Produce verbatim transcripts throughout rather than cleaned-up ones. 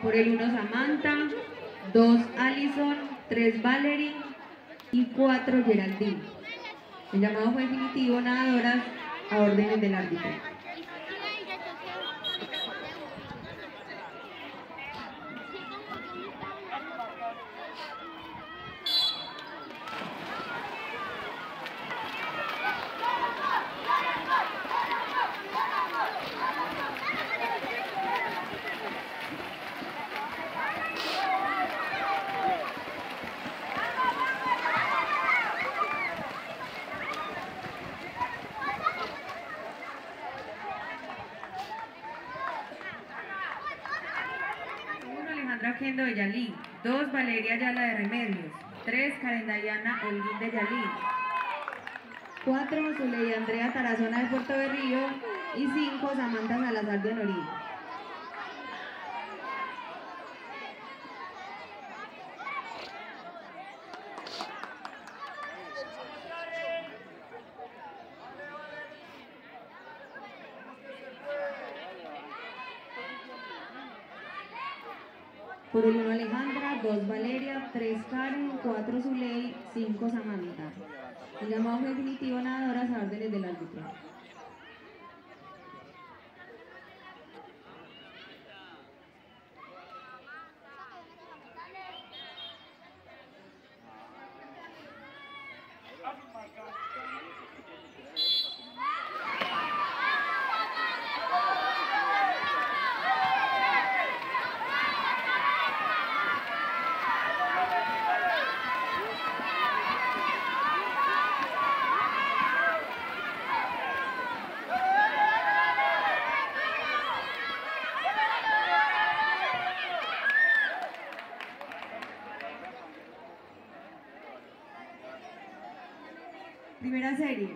Por el uno Samantha, dos Alison, tres Valerie y cuatro Geraldine. El llamado fue definitivo, nadadoras a órdenes del árbitro. Kendo de Yalí, dos Valeria Ayala de Remedios, tres Karen Dayana Holguín de Yalí, cuatro Zuleida Andrea Tarazona de Puerto Berrío y cinco Samantha Salazar de Honorí. Por el uno Alejandra, dos Valeria, tres Karen, cuatro Zuley, cinco Samantha. El llamado fue definitivo, nadadoras a órdenes del árbitro. Primera serie.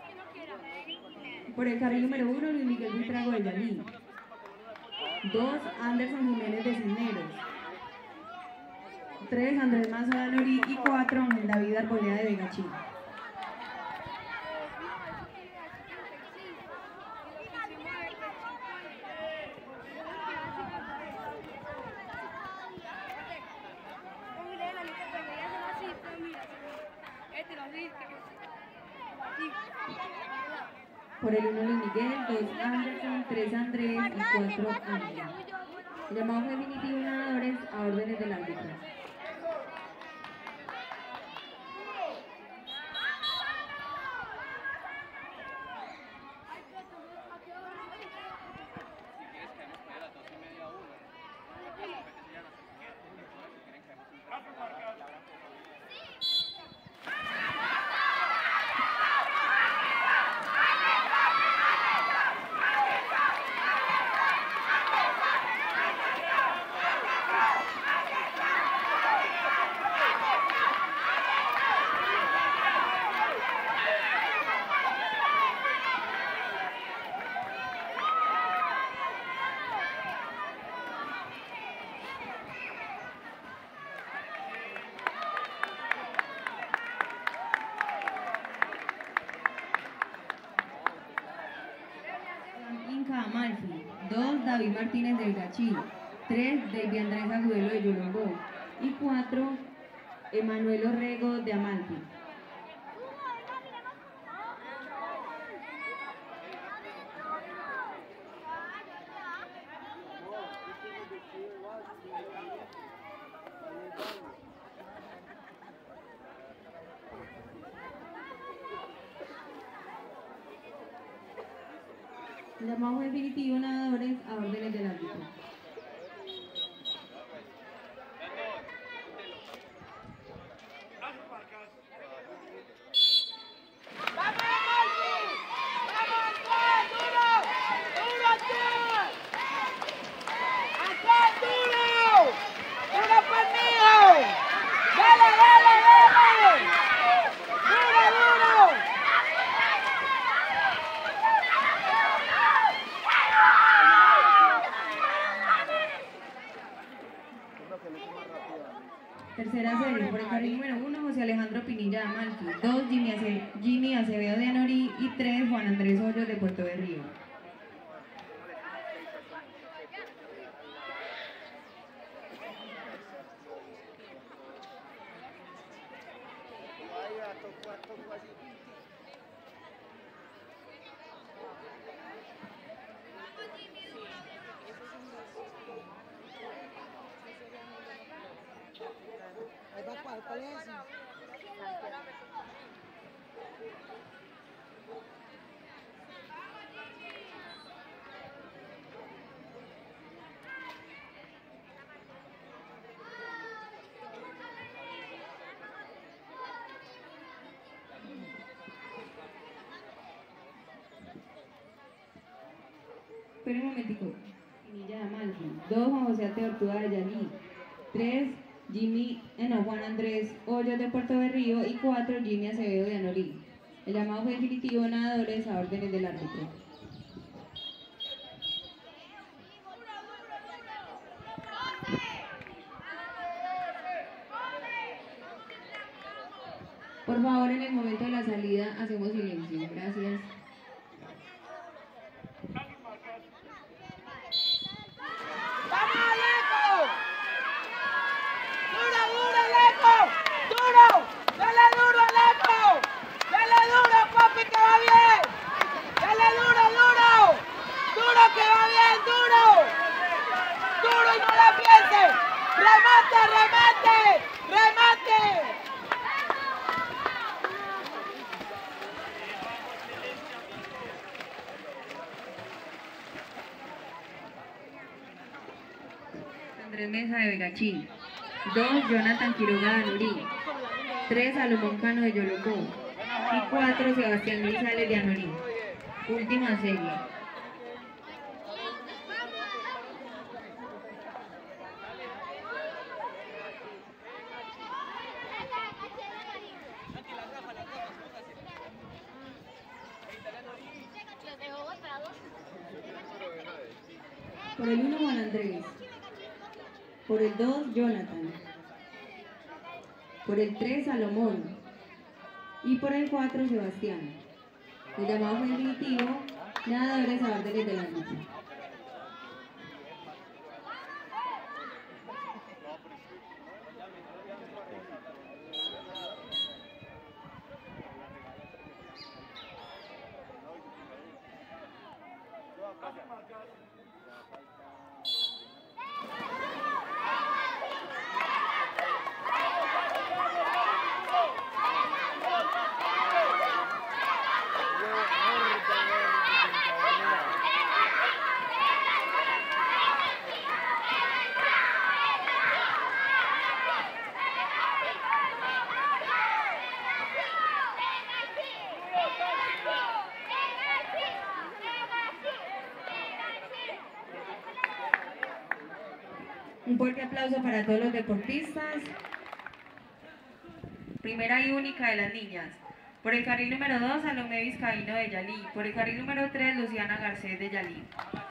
Por el carril número uno, Luis Miguel Buitrago de Yalí. dos Anderson Jiménez de Cisneros. tres Andrés Mazo de Anorí y cuatro Ángel David Arboleda de Vegachí. Por el uno Luis Miguel, dos Anderson, tres Andrés y cuatro Ángel. El llamado fue definitivo, nadadores a órdenes del árbitro. Amalfi, dos David Martínez del Gachí, tres David Andrés Agudelo de Yolombó y cuatro Emanuel Orrego de Amalfi. Llamado definitivo, nadadores a órdenes del árbitro. Tercera serie, por el carril número uno, José Alejandro Pinilla de Amalfi, dos Jimmy, Ace Jimmy Acevedo de Anorí y tres Juan Andrés Hoyos de Puerto Berrío. Ahí va, ¿cuál, cuál es ese? Espera un momentico. Pinilla de Amalfi. Dos, Juan José Tortuga de Yalí. Tres, Jimmy, eh, no, Juan Andrés Hoyos de Puerto Berrío. Y cuatro, Jimmy Acevedo de Anorí. El llamado fue definitivo, nadadores a órdenes del árbitro. Por favor, en el momento de la salida hacemos silencio. Gracias. ¡Remate, remate! ¡Remate! Andrés Mesa de Vegachín. Dos, Jonathan Quiroga de Anorí. Tres, Salomón Cano de Yolocó. Y cuatro, Sebastián Grisales de Anorí. Última serie. Por el uno, Juan Andrés. Por el dos, Jonathan. Por el tres, Salomón. Y por el cuatro, Sebastián. El llamado fue definitivo, nadadores a órdenes del árbitro. Un fuerte aplauso para todos los deportistas. Primera y única de las niñas. Por el carril número dos, Salomé Vizcaíno de Yalí. Por el carril número tres, Luciana Garcés de Yalí.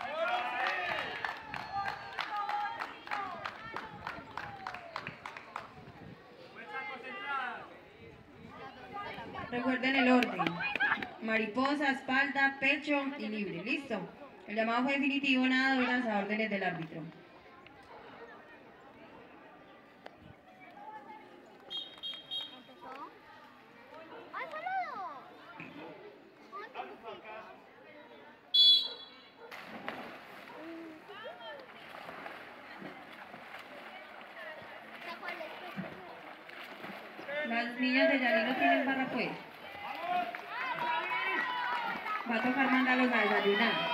Recuerden el orden. Mariposa, espalda, pecho y libre. ¿Listo? El llamado fue definitivo, nadadoras a órdenes del árbitro. Las niñas de Yalí no tienen barra pues. Va a tocar mandarlos a desayunar.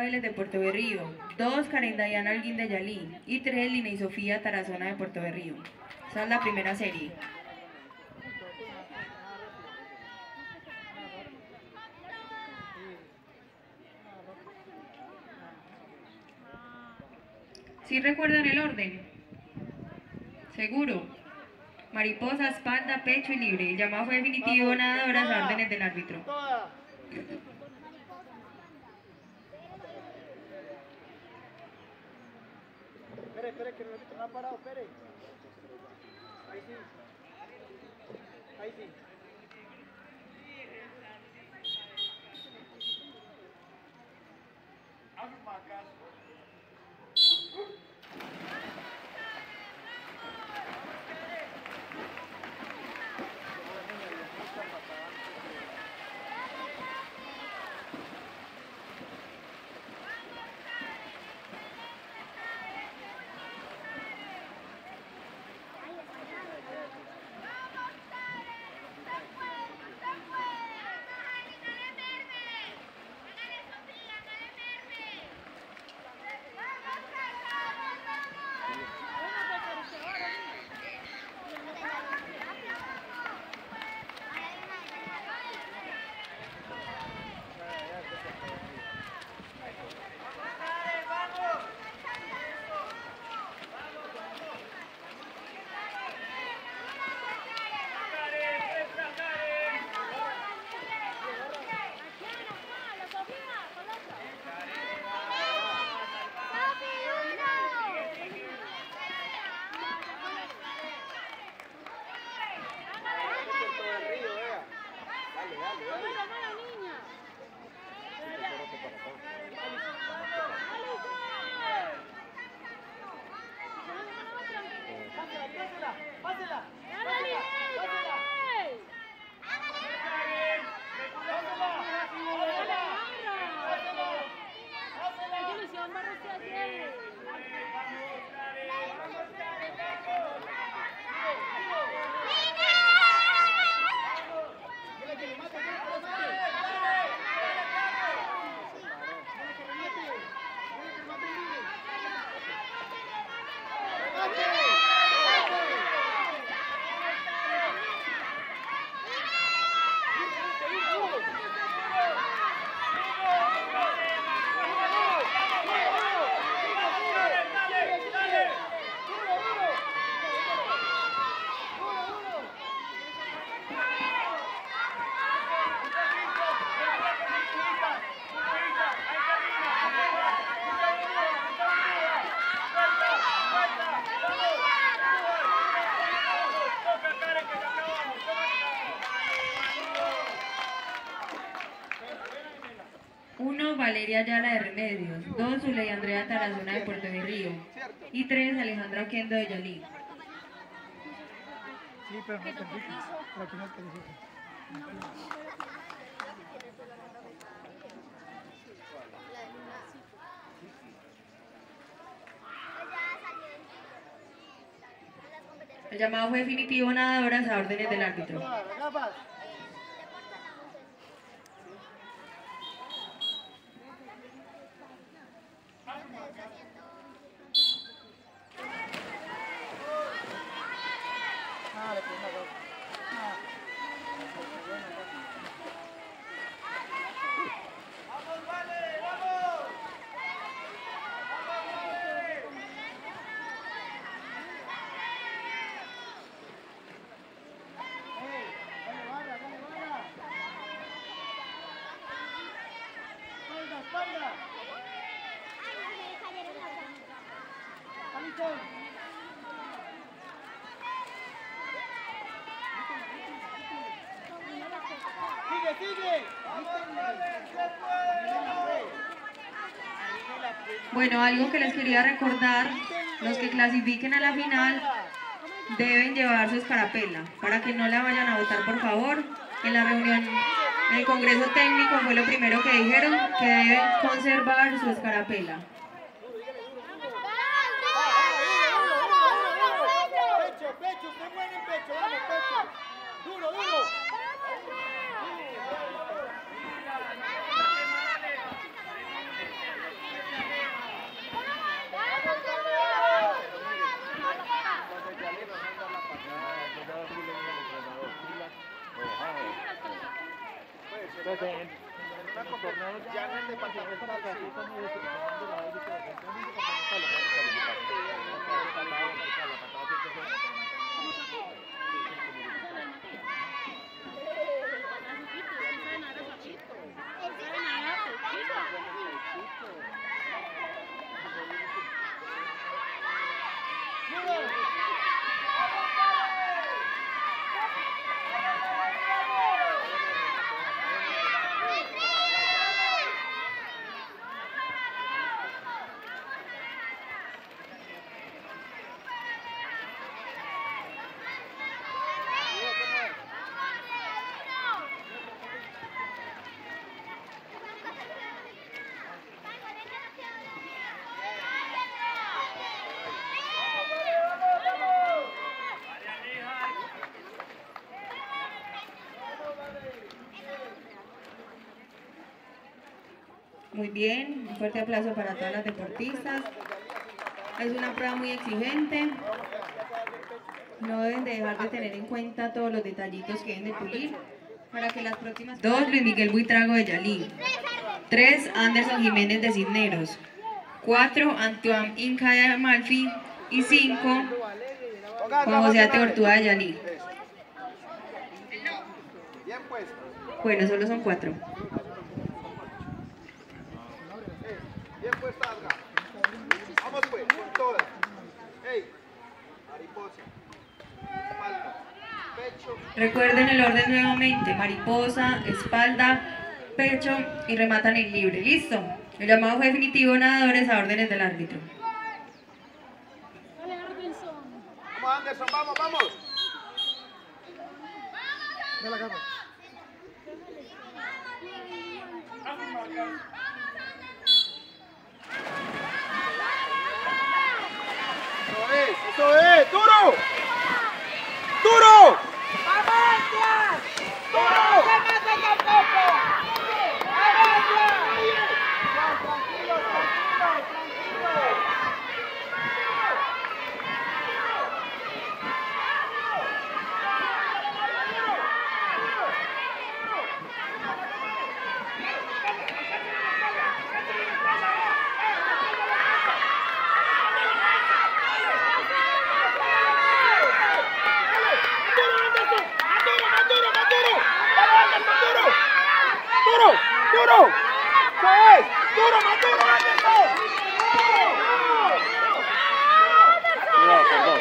Vélez de Puerto Berrío, dos Karen Dayana Holguín de Yalí y tres Lina y Sofía Tarazona de Puerto Berrío. Esa es la primera serie. ¿Sí recuerdan el orden? ¿Seguro? Mariposa, espalda, pecho y libre. El llamado fue definitivo, nadadoras a órdenes del árbitro. Espere, espere, que el árbitro no ha parado, espere. Ahí sí. Ahí sí. uno Valeria Ayala de Remedios, dos Zuley Andrea Tarazona de Puerto Berrío y tres Alejandra Oquendo de Yalí. Sí, pero no te dices, pero que no te dices. El llamado fue definitivo, nadadoras a órdenes del árbitro. Bueno, algo que les quería recordar, los que clasifiquen a la final deben llevar su escarapela, para que no la vayan a votar, por favor. En la reunión del Congreso Técnico fue lo primero que dijeron, que deben conservar su escarapela. pues en, en los torneos ya en el departamento para clasifican y determinan de la élite, de la departamental, lo pueden calificar. La patada vertical, la patada tiene que ser. Muy bien, un fuerte aplauso para todas las deportistas. Es una prueba muy exigente. No deben de dejar de tener en cuenta todos los detallitos que deben de pulir para que las próximas... dos, Luis Miguel Buitrago de Yalí. tres, Anderson Jiménez de Cisneros. cuatro, Antoine Inca de Amalfi. Y cinco, Juan José Ate Ortúa de Yalí. Bueno, solo son cuatro. Bien puesta, Adga. Vamos pues, con todas. Hey, mariposa, espalda, pecho. Recuerden el orden nuevamente: mariposa, espalda, pecho y rematan en libre. ¿Listo? El llamado fue definitivo, nadadores a órdenes del árbitro. Vamos, Anderson, vamos, vamos. De la cama. Eso es, eso es, duro, duro. ¡Vamos, duro! Tranquilo, tranquilo, tranquilo. ¡Duro! ¡Duro! ¡Eso es! ¡Duro, más duro, Anderson! No, perdón.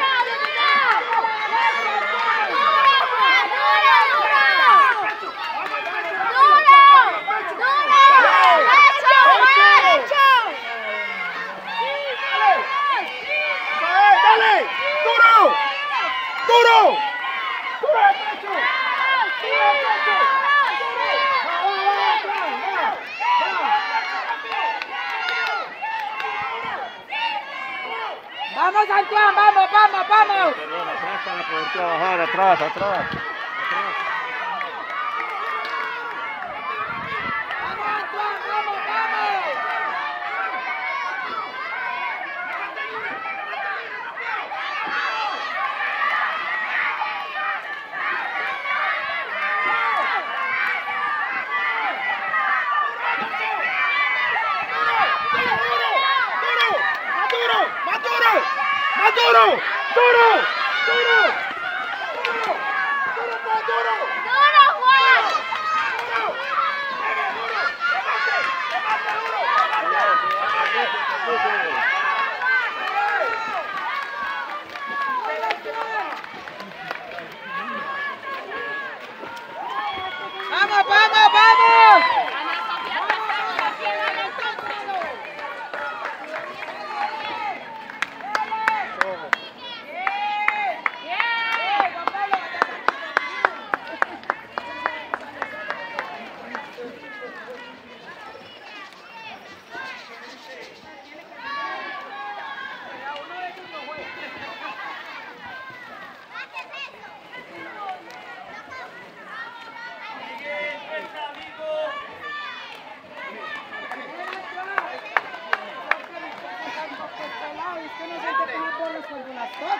¡Dale! ¡Duro! ¡Duro! ¡Duro el pecho! ¡Duro el pecho! Vamos, Antoine, vamos, vamos, vamos. Perdón, atrás para poder trabajar, atrás, atrás. Atrás. Vamos, Antoine, vamos, vamos. ¡Más duro! ¡Duro! ¡Duro! ¡Duro! ¡Duro! ¡Duro, pues, duro! ¡Duro, Juan! ¡Duro! ¡Duro! ¡Duro! ¡Remate! ¡Remate, duro! Vamos, vamos, vamos.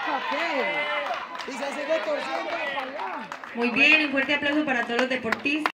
Muy bien, un fuerte aplauso para todos los deportistas.